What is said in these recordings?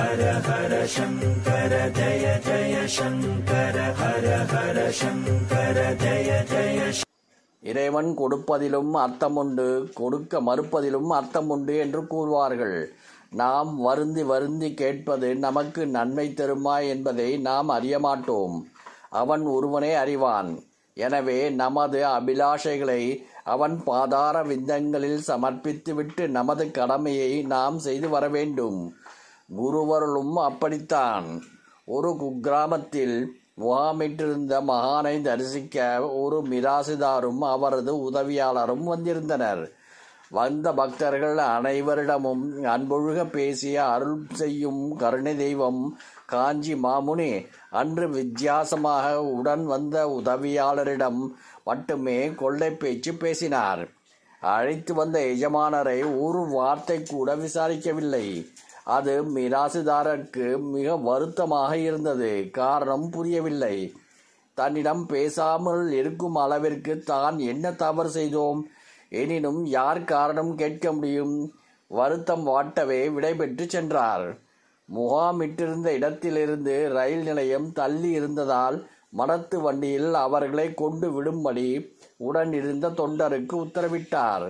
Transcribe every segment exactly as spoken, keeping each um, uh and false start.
ஹர ஹர சங்கர ஜய ஜய சங்கர ஹர ஹர சங்கர ஜய ஜய. இறைவன் கொடுப்பதிலும் அர்த்தமுண்டு, கொடுக்க மறுப்பதிலும் அர்த்தமுண்டு என்று கூறுவார்கள். நாம் வருந்தி வருந்தி கேட்பது நமக்கு நன்மை தருமா என்பதை நாம் அறியமாட்டோம். அவன் ஒருவனே அறிவான். எனவே நமது அபிலாஷைகளை அவன் பாதார விந்தங்களில் சமர்ப்பித்துவிட்டு நமது கடமையை நாம் செய்து வர வேண்டும். குருவருளும் அப்படித்தான். ஒரு குக்கிராமத்தில் முகாமிட்டிருந்த மகானை தரிசிக்க ஒரு மிராசுதாரும் அவரது உதவியாளரும் வந்திருந்தனர். வந்த பக்தர்கள் அனைவரிடமும் அன்பொழுக பேசிய அருள் செய்யும் கருணை தெய்வம் காஞ்சி மாமுனி அன்று வித்தியாசமாக உடன் வந்த உதவியாளரிடம் மட்டுமே கொள்ளை பேச்சு பேசினார். அழைத்து வந்த எஜமானரை ஒரு வார்த்தை கூட விசாரிக்கவில்லை. அது மிராசுதாருக்கு மிக வருத்தமாக இருந்தது. காரணம் புரியவில்லை. தன்னிடம் பேசாமல் இருக்கும் அளவிற்கு தான் என்ன தவறு செய்தோம்? எனினும் யார் காரணம் கேட்க முடியும்? வருத்தம் வாட்டவே விடைபெற்று சென்றார். முகாமிட்டிருந்த இடத்திலிருந்து ரயில் நிலையம் தள்ளி இருந்ததால் மடத்து வண்டியில் அவர்களை கொண்டு விடும்படி உடன் இருந்த தொண்டருக்கு உத்தரவிட்டார்.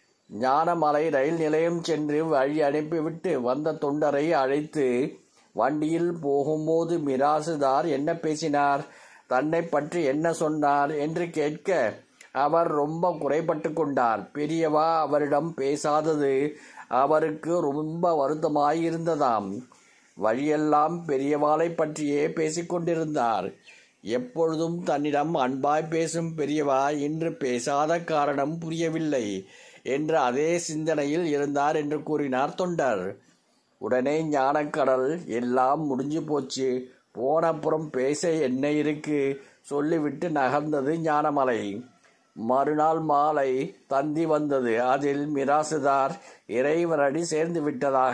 ஞானமலை ரயில் நிலையம் சென்று வழி அனுப்பிவிட்டு வந்த தொண்டரை அழைத்து வண்டியில் போகும்போது மிராசுதார் என்ன பேசினார், தன்னை பற்றி என்ன சொன்னார் என்று கேட்க அவர் ரொம்ப குறைபட்டு கொண்டார். பெரியவா அவரிடம் பேசாதது அவருக்கு ரொம்ப வருத்தமாயிருந்ததாம். வழியெல்லாம் பெரியவாளை பற்றியே பேசிக்கொண்டிருந்தார். எப்பொழுதும் தன்னிடம் அன்பாய் பேசும் பெரியவா இன்று பேசாத காரணம் புரியவில்லை என்ற அதே சிந்தனையில் இருந்தார் என்று கூறினார் தொண்டர். உடனே ஞானக்கடல் எல்லாம் முடிஞ்சு போச்சு, போனப்புறம் பேச என்ன இருக்கு சொல்லிவிட்டு நகர்ந்தது ஞானமலை. மறுநாள் மாலை தந்தி வந்தது. அதில் மிராசுதார் இறைவனடி சேர்ந்து விட்டதாக.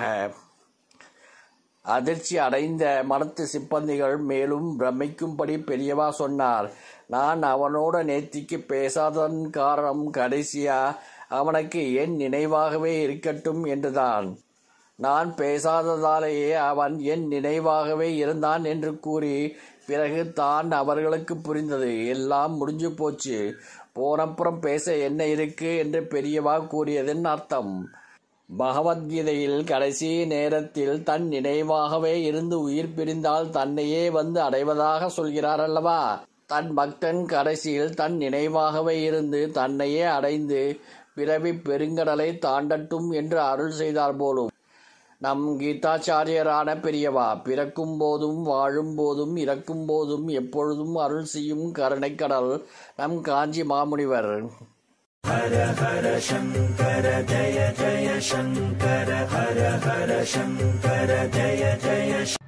அதிர்ச்சி அடைந்த மடத்து சிப்பந்திகள் மேலும் பிரமிக்கும்படி பெரியவா சொன்னார், நான் அவனோட நேத்திக்கு பேசாதன் காரணம் கடைசியா அவனுக்கு என் நினைவாகவே இருக்கட்டும் என்றுதான். நான் பேசாததாலேயே அவன் என் நினைவாகவே இருந்தான் என்று கூறி பிறகு தான் அவர்களுக்கு புரிந்தது. எல்லாம் முடிஞ்சு போச்சு, போனப்புறம் பேச என்ன இருக்கு என்று பெரியவா கூறியதன் அர்த்தம். பகவத்கீதையில் கடைசி நேரத்தில் தன் நினைவாகவே இருந்து உயிர் பிரிந்தால் தன்னையே வந்து அடைவதாக சொல்கிறார் அல்லவா. தன் பக்தன் கடைசியில் தன் நினைவாகவே இருந்து தன்னையே அடைந்து பிறவி பெருங்கடலை தாண்டட்டும் என்று அருள் செய்தார் போலும். நம் கீதாச்சாரியரான பெரியவா பிறக்கும் போதும் வாழும் போதும் இறக்கும் போதும் எப்பொழுதும் அருள் செய்யும் கருணைக்கடல் நம் காஞ்சி மாமுனிவர். ஹர ஹர சங்கர ஜய ஜய சங்கர ஹர ஹர சங்கர ஜய ஜய